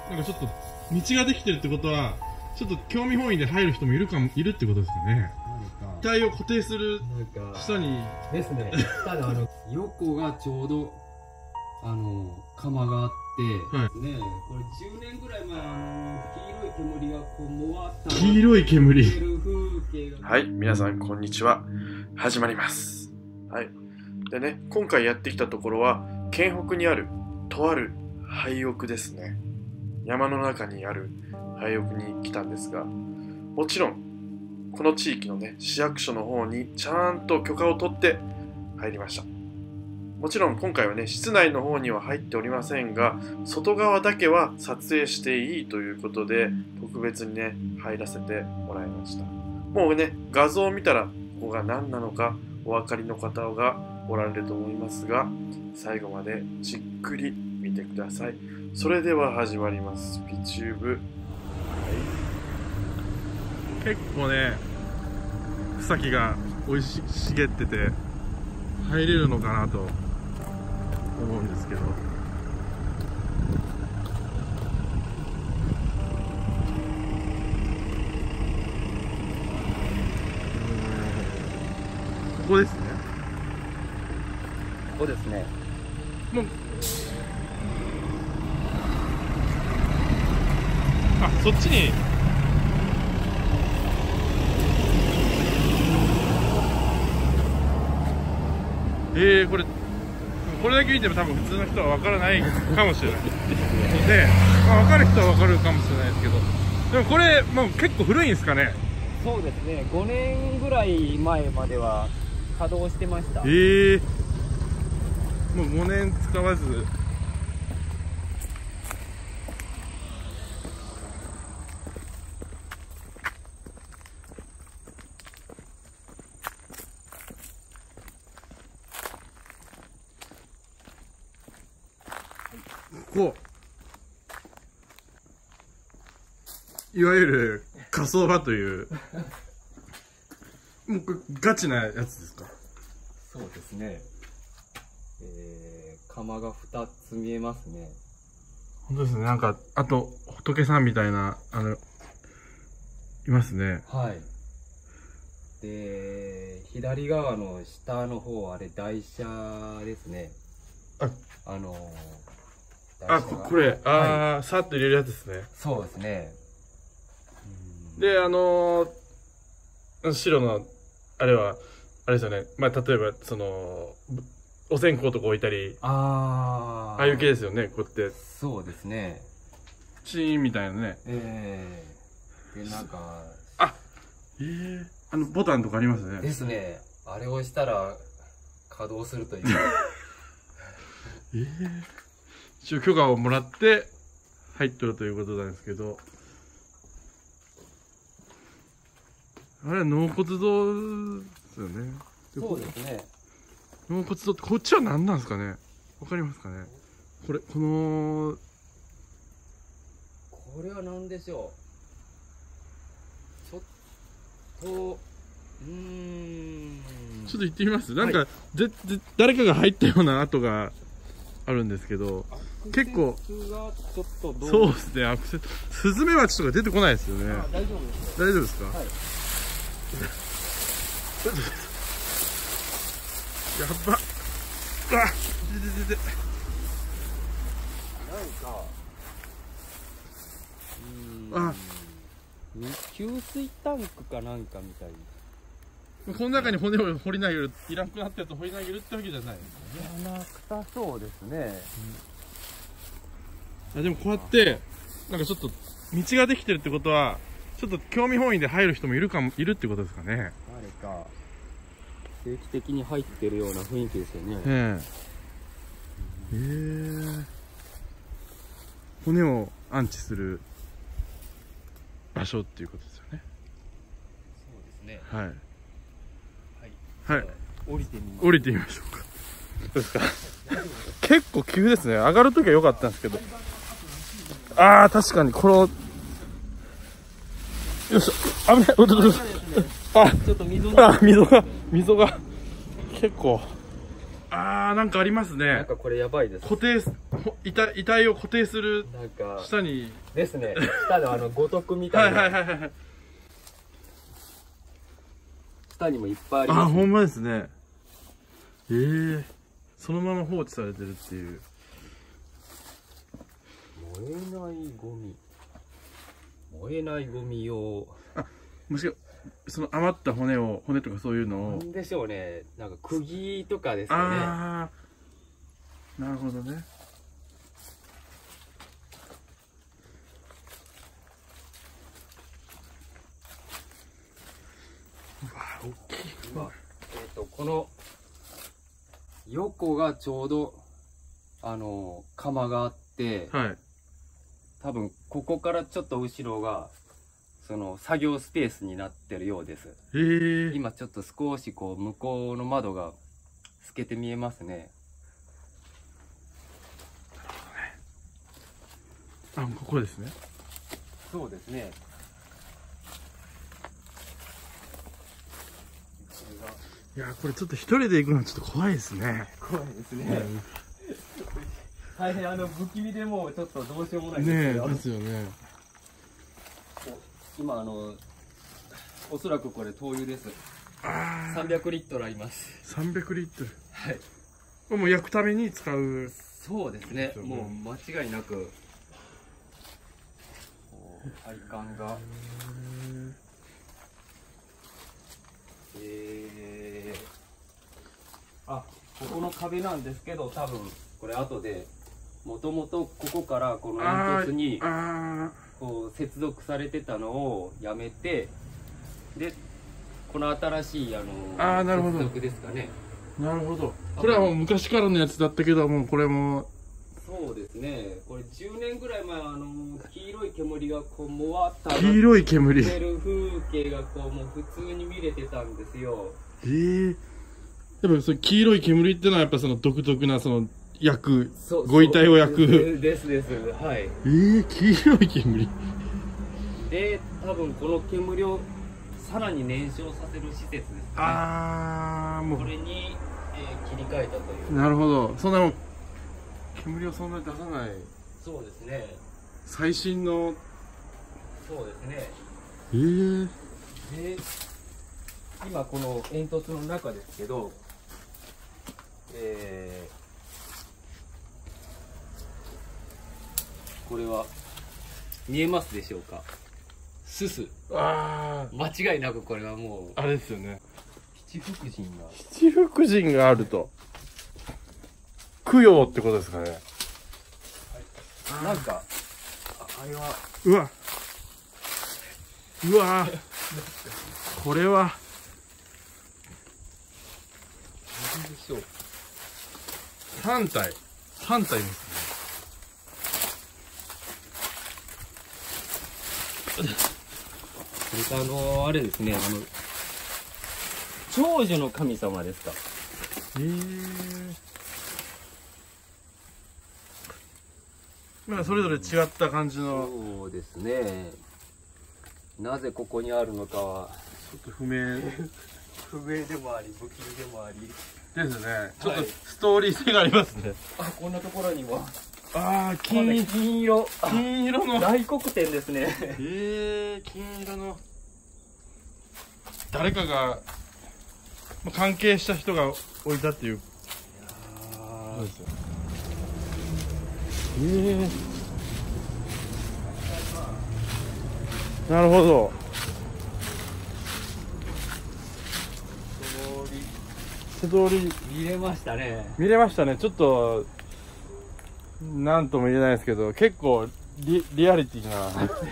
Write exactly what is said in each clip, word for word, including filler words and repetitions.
なんかちょっと道ができてるってことは、ちょっと興味本位で入る人もいるかも、いるってことですかね。遺体を固定する下にですね。ただあの横がちょうどあの窯があって、はい、ねえ、これじゅうねんぐらい前、あの黄色い煙がこうもわった黄色い煙。 はい、皆さんこんにちは。始まります。はい。でね、今回やってきたところは県北にあるとある廃屋ですね。山の中にある廃屋に来たんですが、もちろんこの地域のね市役所の方にちゃんと許可を取って入りました。もちろん今回はね室内の方には入っておりませんが、外側だけは撮影していいということで特別にね入らせてもらいました。もうね画像を見たらここが何なのかお分かりの方がおられると思いますが、最後までじっくり見てください。それでは始まります。ピチューブ。はい、 結構ね草木が生い茂ってて入れるのかなと思うんですけど、ここですね。 ここですね。 もうあ、そっちにえー、これこれだけ見ても多分普通の人は分からないかもしれないで、まあ、分かる人は分かるかもしれないですけど、でもこれもう結構古いんですかね。 そうですね、ごねんぐらい前までは稼働してました。 えー、もうごねん使わず。こういわゆる火葬場というもうこれガチなやつですか。 そうですね、えー、窯がふたつ見えますね。 本当ですね。なんかあと仏さんみたいなあのいますね。 はい。で左側の下の方あれ台車ですね。 あ、 あのーあ、これ、ああ、はい、さっと入れるやつですね。 そうですね。 で、あのー、白の、あれは、あれですよね。まあ、例えば、その、お線香とか置いたり、ああ、ああいう系ですよね、こうやって。 そうですね。 チーンみたいなね。 ええー。で、なんか、 あ、ええー、あの、ボタンとかありますね。 ですね。あれを押したら、稼働するという。 ええー。一応許可をもらって入っとるということなんですけど、あれは納骨堂ですよね。 そうですね。 納骨堂ってこっちは何なんですかね。わかりますかね。これこのこれは何でしょう。ちょっとうーん。 ちょっと行ってみます。なんか、はい、ぜぜ誰かが入ったような跡があるんですけど。結構そうですね。アクセススズメバチとか出てこないですよね。ああ、大丈夫です。大丈夫ですか。はい。やっば。あ、でででで。 なんか。あ。給水タンクかなんかみたい。 この中に骨を掘り投げる、いらなくなったやつを掘り投げるってわけじゃないですよね。いらなくさそうですね。 うん、あ、でもこうやってなんかちょっと道ができてるってことは、ちょっと興味本位で入る人もいるかも、いるってことですかね。 誰か定期的に入ってるような雰囲気ですよね。 ええー、骨を安置する場所っていうことですよね。 そうですね。 はい。 はい。 はい。 降りてみましょう。 降りてみましょうか。どうですか。結構急ですね。上がるときは良かったんですけど。ああ、確かにこの。よいしょ。危ない。うどうぞ。あ、 ちょっと溝が。 あ、溝が、溝が。結構。あああ、なんかありますね。 なんかこれやばいです。 固定す、ほ遺体、遺体を固定するなんか下に。 ですね。下のあの五徳みたいな。 はいはいはいはい。 下にもいっぱいあります、 あ、ほんまですね。ええー、そのまま放置されてるっていう。 燃えないゴミ。燃えないゴミ用。 あ、もしかその余った骨を、骨とかそういうのを。 なんでしょうね。なんか釘とかですかね。 ああ、なるほどね。うわ、大きい。 今、えっと、この横がちょうど、あの、窯があって、 はい。 多分、ここからちょっと後ろが、その、作業スペースになってるようです。 ええー。 今ちょっと少しこう、向こうの窓が透けて見えますね。 あ、ここですね。 そうですね。 いや、これちょっと一人で行くのはちょっと怖いですね。 怖いですね。大変あの不気味でもうちょっとどうしようもないんですねけど。 え、ですよね。 今あのおそらくこれ灯油です。 ああ。 さんびゃくリットルあります。 さんびゃくリットル。 はい。 これもう焼くために使う。 そうですね。 ですよねもう間違いなく。こう配管が。えー、あ、ここの壁なんですけど、多分これ後でもともとここからこの煙突にあこう接続されてたのをやめて、でこの新しいあのあーなるほど接続ですかね。 あ、なるほど。これはもう昔からのやつだったけど、もうこれも。 そうですね。これじゅうねんぐらい前、あの黄色い煙がこうもわっと上黄がっ色い煙。 てる風景がこうもう普通に見れてたんですよ。 ええー。やっぱその黄色い煙っていうのはやっぱその独特なその焼く、 そうご遺体を焼く。 そうですです。はい。 ええー、黄色い煙。 で、多分この煙をさらに燃焼させる施設ですね。 ああ、もこれに、えー切り替えたという。 う。なるほど。そんなもう煙をそんなに出さない。 そうですね。 最新の。 そうですね。 ええー。 で、今この煙突の中ですけど、えー、これは見えますでしょうか。すす。 ああ、 間違いなくこれはもうあれですよね。 七福神が。 七福神があると。供養ってことですかね。 なんか、あ、あれは。 うわ。うわ。これは。 何でしょう。 三体。三体ですね。 これあのあれですね、あの長寿の神様ですか。 ええー。まあそれぞれ違った感じの。 そうですね。なぜここにあるのかはちょっと不明。 不明でもあり、不気味でもあり。 ですね。ちょっとストーリー性がありますね。 あ、こんなところにも。 ああ、 金金色。 金色の。 大黒天ですね。 ええー、金色の。誰かが関係した人が置いたっていう。そうですよ。ええー。なるほど。手通り見れましたね。 見れましたね。ちょっとなんとも言えないですけど、結構リ、リアリティな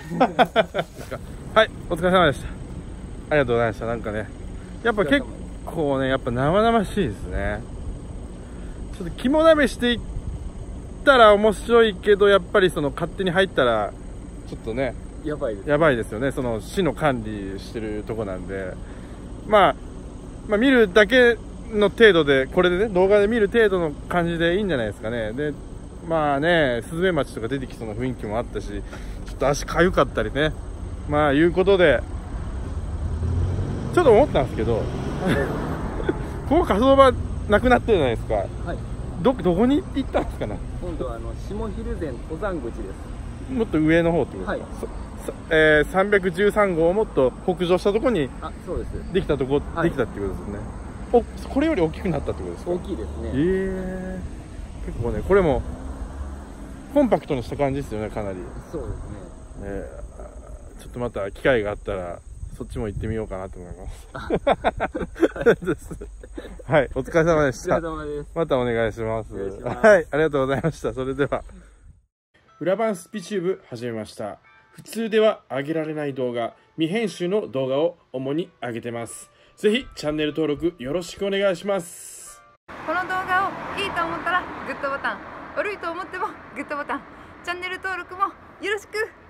はい、お疲れ様でした。ありがとうございました。なんかね、やっぱ結構ね、やっぱ生々しいですね。ちょっと肝試ししていったら面白いけど、やっぱりその勝手に入ったらちょっとね、 やばいです。 やばいですよね。その市の管理してるとこなんで、まあまあ見るだけの程度で、これでね、動画で見る程度の感じでいいんじゃないですかね。で、まあね、スズメバチとか出てきそうな雰囲気もあったし、ちょっと足かゆかったりね、まあいうことで、ちょっと思ったんですけどここ火葬場なくなってるじゃないですか。 はい。 どどこに行ったんですかね。 今度はあの下蒜山登山口です。 もっと上の方ってことですか。 はいそえー、さんびゃくじゅうさんごうをもっと北上したところにあ、そうです。 できたとこ、 はい、 できたってことですね。お、これより大きくなったってことですか。 大きいですね。 ええー、結構ね、これもコンパクトにした感じですよね、かなり。 そうですね。 えー、ちょっとまた機会があったらそっちも行ってみようかなと思います。はい、お疲れ様でした。 お疲れ様です。 またお願いします。 お願いします。 はい、ありがとうございました。それでは。裏番スピチューブ始めました。普通では上げられない動画、未編集の動画を主に上げてます。ぜひチャンネル登録よろしくお願いします。 この動画をいいと思ったらグッドボタン、悪いと思ってもグッドボタン、チャンネル登録もよろしく。